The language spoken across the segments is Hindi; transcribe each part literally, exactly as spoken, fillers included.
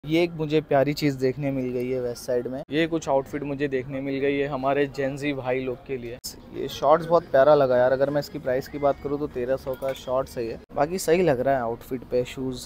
ये एक मुझे प्यारी चीज़ देखने मिल गई है वेस्ट साइड में। ये कुछ आउटफिट मुझे देखने मिल गई है हमारे जेंजी भाई लोग के लिए। ये शॉर्ट्स बहुत प्यारा लगा यार। अगर मैं इसकी प्राइस की बात करूँ तो तेरह सौ का शॉर्ट्स है ये। बाकी सही लग रहा है आउटफिट पे shoes.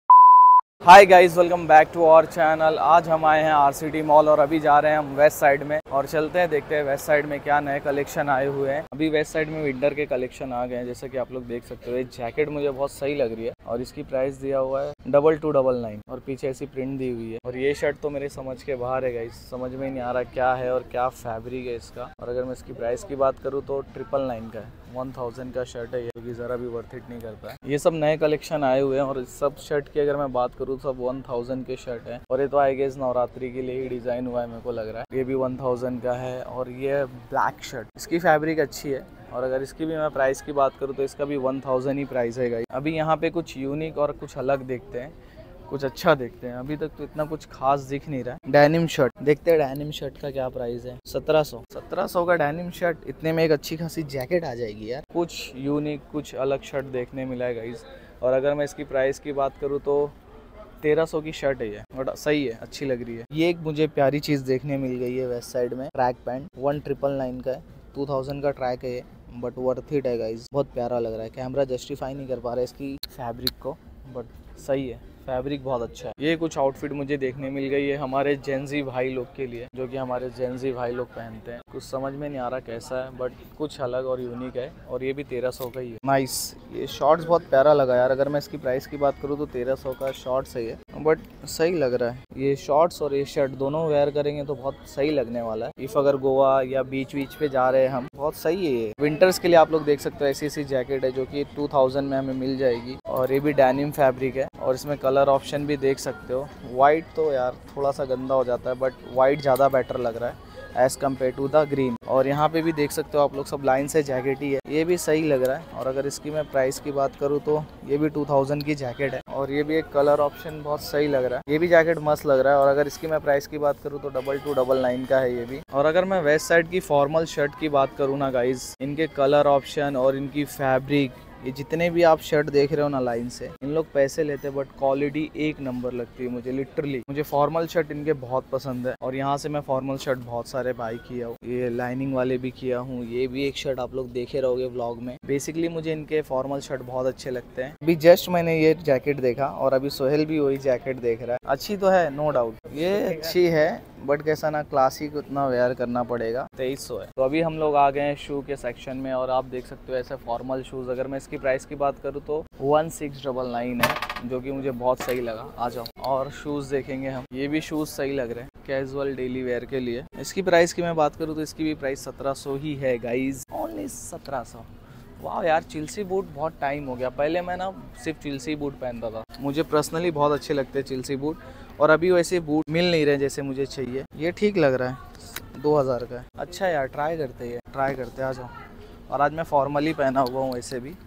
Hi guys, welcome back to our channel. आज हम आए हैं आरसीटी मॉल और अभी जा रहे हैं हम वेस्ट साइड में और चलते हैं, देखते हैं वेस्ट साइड में क्या नए कलेक्शन आए हुए हैं। अभी वेस्ट साइड में विंटर के कलेक्शन आ गए हैं, जैसे कि आप लोग देख सकते हो। ये जैकेट मुझे बहुत सही लग रही है और इसकी प्राइस दिया हुआ है डबल टू डबल नाइन और पीछे ऐसी प्रिंट दी हुई है। और ये शर्ट तो मेरे समझ के बाहर है गाइस, समझ में ही नहीं आ रहा क्या है और क्या फैब्रिक है इसका। और अगर मैं इसकी प्राइस की बात करूँ तो ट्रिपल नाइन का है, वन थाउजेंड का शर्ट है ये, ज़रा भी वर्थ इट नहीं करता है। ये सब नए कलेक्शन आए हुए हैं और इस सब शर्ट की अगर मैं बात करूँ तो सब वन थाउजेंड के शर्ट है। और ये तो आई गेस नवरात्रि के लिए ही डिज़ाइन हुआ है मेरे को लग रहा है। ये भी वन थाउजेंड का है और ये ब्लैक शर्ट, इसकी फैब्रिक अच्छी है। और अगर इसकी भी मैं प्राइस की बात करूँ तो इसका भी वन थाउजेंड ही प्राइस है गाइस। अभी यहाँ पे कुछ यूनिक और कुछ अलग देखते हैं, कुछ अच्छा देखते हैं। अभी तक तो इतना कुछ खास दिख नहीं रहा है। डेनिम शर्ट देखते हैं, डेनिम शर्ट का क्या प्राइस है। सत्रह सौ सत्रह सौ का डेनिम शर्ट, इतने में एक अच्छी खासी जैकेट आ जाएगी यार। कुछ यूनिक कुछ अलग शर्ट देखने मिला है गाइस। और अगर मैं इसकी प्राइस की बात करूँ तो तेरह सौ की शर्ट है ये, बट सही है, अच्छी लग रही है। ये एक मुझे प्यारी चीज़ देखने मिल गई है वेस्ट साइड में। Track pant one triple nine का है, टू थाउजेंड का ट्रैक है ये, बट वर्थ इट है गाइस। बहुत प्यारा लग रहा है। कैमरा जस्टिफाई नहीं कर पा रहा है इसकी फैब्रिक को, बट सही है, फैब्रिक बहुत अच्छा है। ये कुछ आउटफिट मुझे देखने मिल गई है हमारे जेंजी भाई लोग के लिए, जो कि हमारे जेंजी भाई लोग पहनते हैं। कुछ समझ में नहीं आ रहा कैसा है, बट कुछ अलग और यूनिक है। और ये भी तेरह सौ का ही है। नाइस, ये शॉर्ट्स बहुत प्यारा लगा यार। अगर मैं इसकी प्राइस की बात करूँ तो तेरह सौ का शॉर्ट्स है ये, बट सही लग रहा है। ये शॉर्ट्स और ये शर्ट दोनों वेयर करेंगे तो बहुत सही लगने वाला है। इफ अगर गोवा या बीच बीच पे जा रहे हैं हम, बहुत सही है ये। विंटर्स के लिए आप लोग देख सकते हो ऐसी ऐसी जैकेट है जो कि टू थाउजेंड में हमें मिल जाएगी। और ये भी डेनिम फैब्रिक है और इसमें कलर ऑप्शन भी देख सकते हो। वाइट तो यार थोड़ा सा गंदा हो जाता है, बट वाइट ज़्यादा बेटर लग रहा है as compare to the green. और यहाँ पे भी देख सकते हो आप लोग, सब लाइन से जैकेट ही है। ये भी सही लग रहा है। और अगर इसकी मैं प्राइस की बात करूँ तो ये भी टू थाउजेंड की जैकेट है और ये भी एक कलर ऑप्शन बहुत सही लग रहा है। ये भी जैकेट मस्त लग रहा है। और अगर इसकी मैं प्राइस की बात करूँ तो डबल टू डबल नाइन का है ये भी। और अगर मैं वेस्ट साइड की फॉर्मल शर्ट की बात करूँ ना गाइज, इनके कलर ऑप्शन और इनकी फैब्रिक, ये जितने भी आप शर्ट देख रहे हो ना लाइन से, इन लोग पैसे लेते हैं बट क्वालिटी एक नंबर लगती है मुझे। लिटरली मुझे फॉर्मल शर्ट इनके बहुत पसंद है और यहाँ से मैं फॉर्मल शर्ट बहुत सारे बाई किया हूँ। ये लाइनिंग वाले भी किया हूँ। ये भी एक शर्ट आप लोग देखे रहोगे व्लॉग में। बेसिकली मुझे इनके फॉर्मल शर्ट बहुत अच्छे लगते हैं। अभी जस्ट मैंने ये जैकेट देखा और अभी सोहेल भी वही जैकेट देख रहा है। अच्छी तो है, नो डाउट ये अच्छी है, बट कैसा ना क्लासिक उतना वेयर करना पड़ेगा। तेईस सौ है। तो अभी हम लोग आ गए हैं शू के सेक्शन में और आप देख सकते हो ऐसे फॉर्मल शूज। अगर मैं इसकी प्राइस की बात करूँ तो वन सिक्स डबल नाइन है, जो कि मुझे बहुत सही लगा। आ जाओ और शूज देखेंगे हम। ये भी शूज सही लग रहे हैं कैजुअल डेली वेयर के लिए। इसकी प्राइस की मैं बात करूँ तो इसकी भी प्राइस सत्रह सौ ही है गाइज, ओनली सत्रह सौ। वाह यार, चिल्सी बूट बहुत टाइम हो गया। पहले मैं ना सिर्फ चिल्सी बूट पहनता था, मुझे पर्सनली बहुत अच्छे लगते हैं चिल्सी बूट। और अभी वैसे बूट मिल नहीं रहे जैसे मुझे चाहिए। ये ठीक लग रहा है, दो हज़ार का है। अच्छा यार, ट्राई करते हैं, ट्राई करते आ जाओ। और आज मैं फॉर्मली पहना हुआ हूँ वैसे भी,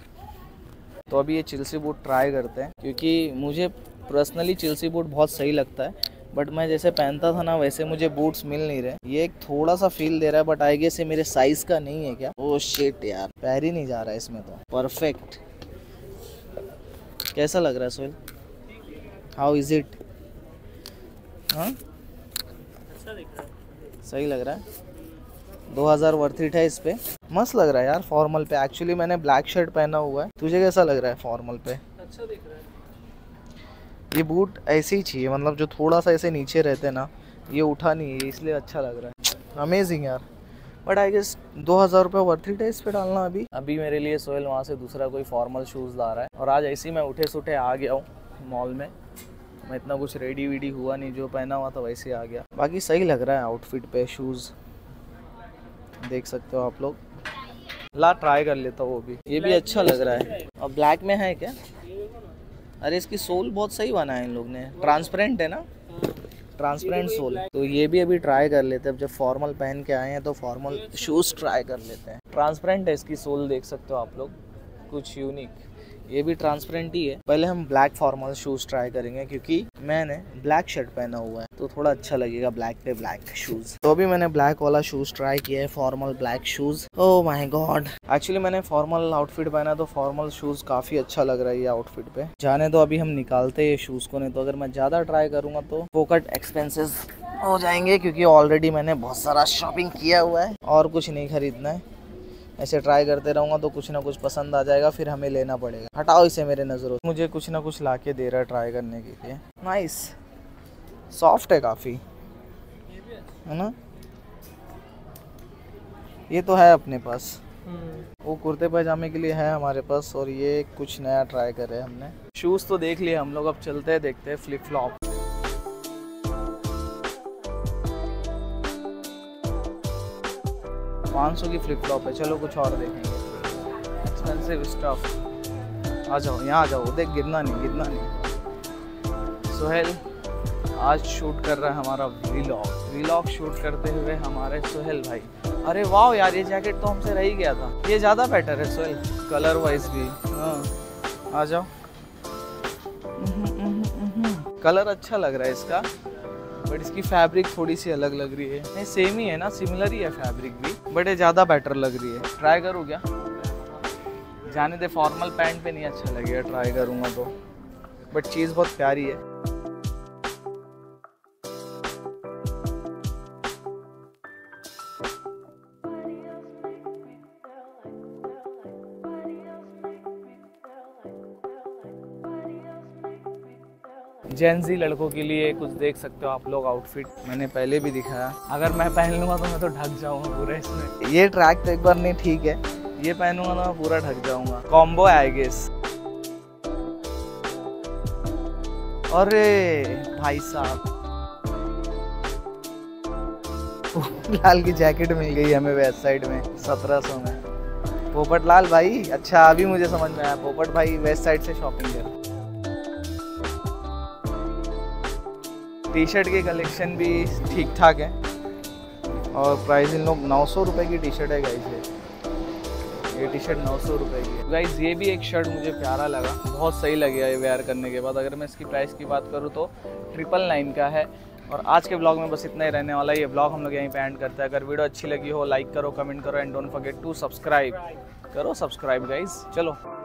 तो अभी ये चिल्सी बूट ट्राई करते हैं, क्योंकि मुझे पर्सनली चिल्सी बूट बहुत सही लगता है। बट मैं जैसे पहनता था ना वैसे मुझे बूट्स मिल नहीं रहे। ये एक थोड़ा सा फील दे रहा है, बट आई गेस ये मेरे साइज का नहीं है क्या। ओह शिट यार, पैर ही नहीं जा रहा है इसमें तो। परफेक्ट। कैसा लग रहा है सोहेल, हाउ इज इट? हाँ, अच्छा दिख रहा है, सही लग रहा है। दो हज़ार वर्थ इट है इस पे। मस्त लग रहा है यार फॉर्मल पे। एक्चुअली मैंने ब्लैक शर्ट पहना हुआ है। तुझे कैसा लग रहा है फॉर्मल पे? अच्छा दिख रहा है। ये बूट ऐसे ही चाहिए, मतलब जो थोड़ा सा ऐसे नीचे रहते हैं ना, ये उठा नहीं है, इसलिए अच्छा लग रहा है। अमेजिंग यार। बट आई गेस दो हज़ार रुपये वर्थ इट है इस पे डालना। अभी अभी मेरे लिए सोहेल वहाँ से दूसरा कोई फॉर्मल शूज़ ला रहा है और आज ऐसे ही मैं उठे सुठे आ गया हूँ मॉल में। मैं इतना कुछ रेडी वेडी हुआ नहीं, जो पहना हुआ था वैसे आ गया। बाकी सही लग रहा है आउटफिट पे शूज़, देख सकते हो आप लोग। ला ट्राई कर लेता हूँ वो भी। ये भी अच्छा लग रहा है। और ब्लैक में है क्या? अरे इसकी सोल बहुत सही बना है इन लोग ने, ट्रांसपेरेंट है ना, ट्रांसपेरेंट सोल। तो ये भी अभी ट्राई कर लेते हैं। जब फॉर्मल पहन के आए हैं तो फॉर्मल शूज़ ट्राई कर लेते हैं। ट्रांसपेरेंट है इसकी सोल, देख सकते हो आप लोग, कुछ यूनिक। ये भी ट्रांसपेरेंट ही है। पहले हम ब्लैक फॉर्मल शूज ट्राई करेंगे क्योंकि मैंने ब्लैक शर्ट पहना हुआ है तो थोड़ा अच्छा लगेगा ब्लैक पे ब्लैक शूज। तो अभी मैंने ब्लैक वाला शूज ट्राई किया है, formal black shoes. Oh my god, actually मैंने फॉर्मल आउटफिट पहना तो फॉर्मल शूज काफी अच्छा लग रहा है ये आउटफिट पे। जाने दो, अभी हम निकालते हैं शूज को, नहीं तो अगर मैं ज्यादा ट्राई करूंगा तो फोकट एक्सपेंसेस हो जाएंगे क्योंकि ऑलरेडी मैंने बहुत सारा शॉपिंग किया हुआ है और कुछ नहीं खरीदना है। ऐसे ट्राई करते रहूँगा तो कुछ ना कुछ पसंद आ जाएगा, फिर हमें लेना पड़ेगा। हटाओ इसे मेरे नज़रों, मुझे कुछ ना कुछ लाके दे रहा है ट्राई करने के लिए। नाइस, सॉफ्ट है काफ़ी, है ना। ये तो है अपने पास, वो कुर्ते पैजामे के लिए है हमारे पास, और ये कुछ नया ट्राई कर रहे हैं हमने। शूज़ तो देख लिए हम लोग, अब चलते हैं देखते हैं फ्लिप फ्लॉप। पाँच सौ की फ्लिप फ्लॉप है, चलो कुछ और देखेंगे। एक्सपेंसिव स्टफ, आ जाओ यहाँ आ जाओ, देख गिरना नहीं गिरना नहीं। सोहेल आज शूट कर रहा है हमारा व्लॉग, व्लॉग शूट करते हुए हमारे सोहेल भाई। अरे वाह यार, ये जैकेट तो हमसे रह ही गया था, ये ज़्यादा बेटर है सोहेल, कलर वाइज भी। हाँ आ जाओ, कलर अच्छा लग रहा है इसका, बट इसकी फैब्रिक थोड़ी सी अलग लग रही है। नहीं सेम ही है ना, सिमिलर ही है फैब्रिक भी, बट ये ज़्यादा बेटर लग रही है। ट्राई करूँ क्या? जाने दे, फॉर्मल पैंट पे नहीं अच्छा लगेगा, ट्राई करूँगा तो। बट चीज़ बहुत प्यारी है। जेंजी लड़कों के लिए कुछ देख सकते हो आप लोग आउटफिट, मैंने पहले भी दिखाया। अगर मैं पहन लूँगा तो मैं तो ढक जाऊँगा पूरा इसमें। ये ट्रैक तो एक बार नहीं ठीक है, ये पहनूंगा तो मैं पूरा ढक जाऊँगा। कॉम्बो है आई गेस। अरे भाई साहब, लाल की जैकेट मिल गई हमें वेस्ट साइड में सत्रह सौ में। पोपट लाल भाई, अच्छा अभी मुझे समझ में आया, पोपट भाई वेस्ट साइड से शॉपिंग कर। टी शर्ट के कलेक्शन भी ठीक ठाक है, और प्राइस इन लोग नौ सौ रुपये की टी शर्ट है गाइस। ये ये टी शर्ट नौ सौ रुपये की है गाइस। ये भी एक शर्ट मुझे प्यारा लगा, बहुत सही लगेगा ये वेयर करने के बाद। अगर मैं इसकी प्राइस की बात करूँ तो ट्रिपल नाइन का है। और आज के ब्लॉग में बस इतना ही रहने वाला है। ये ब्लॉग हम लोग यहीं पे एंड करते हैं। अगर वीडियो अच्छी लगी हो लाइक करो, कमेंट करो, and don't forget to subscribe करो। सब्सक्राइब गाइस, चलो।